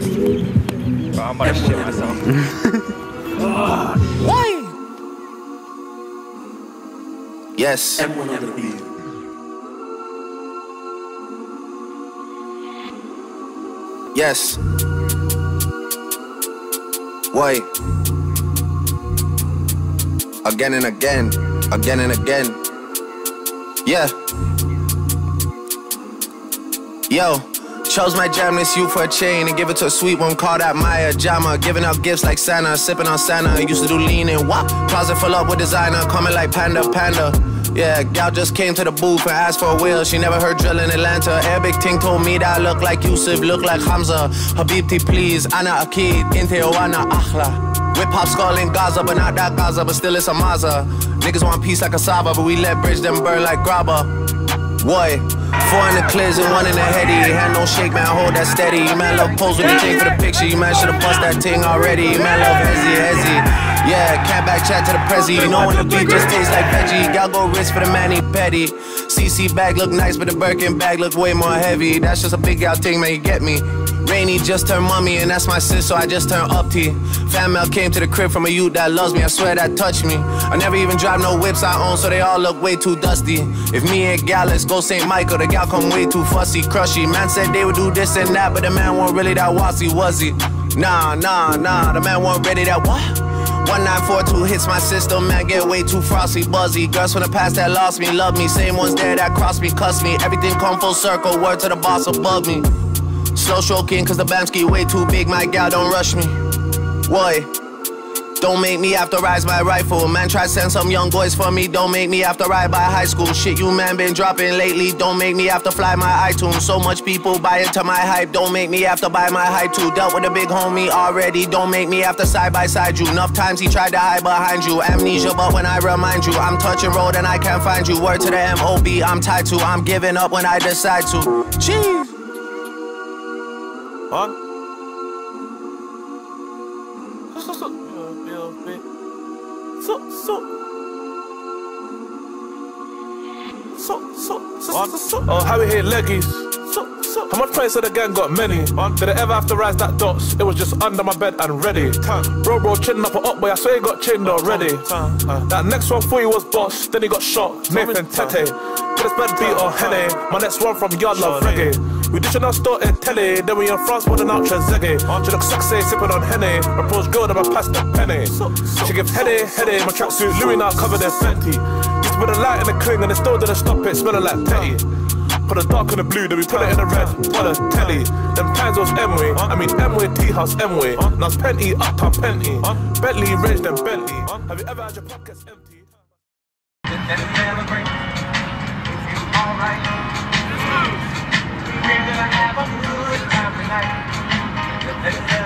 Bro, I'm about to shit myself. Why? Yes. Yes. Why? Again and again. Again and again. Yeah. Yo. Chose my jamness you for a chain and give it to a sweet one, call that Maya Jama. Giving out gifts like Santa, sipping on Santa. Used to do lean and wop. Closet full up with designer, coming like Panda, Panda. Yeah, gal just came to the booth and asked for a wheel. She never heard drill in Atlanta. Arabic ting told me that I look like Yusuf, look like Hamza. Habibti please, Ana Akid, Inte Oana Akhla. Whip hop skull in Gaza, but not that Gaza, but still it's a Maza. Niggas want peace like a Saba, but we let bridge them burn like Grabba. Boy. 4 in the clears and 1 in the heady. Hand don't shake, man, hold that steady. You man love pose when you take for the picture. You man should've bust that ting already. You man love hezzy. Yeah, cat back chat to the prezi. You know when the beat just tastes like veggie. Gal go wrist for the mani petty. CC bag look nice, but the Birkin bag look way more heavy. That's just a big gal thing, man, you get me. Rainy just turned mommy, and that's my sis, so I just turned up T. Fan mail came to the crib from a youth that loves me, I swear that touched me. I never even drive no whips I own, so they all look way too dusty. If me and gal, let's go St. Michael, the gal come way too fussy, crushy. Man said they would do this and that, but the man wasn't really that wassy, was he? Nah, the man wasn't ready that what? 1942 hits my system, man, get way too frosty, buzzy. Girls from the past that lost me, love me. Same ones there that crossed me, cuss me. Everything come full circle, word to the boss above me. Slow stroking, cause the Bamski way too big, my gal don't rush me. Why? Don't make me have to rise my rifle. Man try to send some young boys for me. Don't make me have to ride by high school. Shit you man been dropping lately. Don't make me have to fly my iTunes. So much people buy into my hype. Don't make me have to buy my hype too. Dealt with a big homie already. Don't make me have to side by side you. Enough times he tried to hide behind you. Amnesia, but when I remind you, I'm touching road and I can't find you. Word to the M.O.B. I'm tied to. I'm giving up when I decide to. Jeez. Huh? Oh, how we hit leggies? How much points of the gang got many? Did I ever have to rise that dots? It was just under my bed and ready. Bro, chin up or up, boy, I swear he got chinned already. That next one for you was boss, then he got shot, Nathan Tete. Get this bad beat or Henny. My next one from Yard Love Reggae. We dishing our store in telly, then we in France with an ultra zeggy. She looks sexy, sipping on Henny. Approach girl, then I pass the penny. She gives heady, my tracksuit, Louis now covered in Fenty. Used to put a light in the cling and it still didn't stop it, smelling like petty. Put the dark in the blue, then we put it in the red, on the telly. Them times was M-way, I mean M-way, T-house, M-way. Now it's Penty, uptown Penty. Bentley, Range, then Bentley. Have you ever had your pockets empty? Let's celebrate. It's alright. We're gonna have a good time tonight. Let's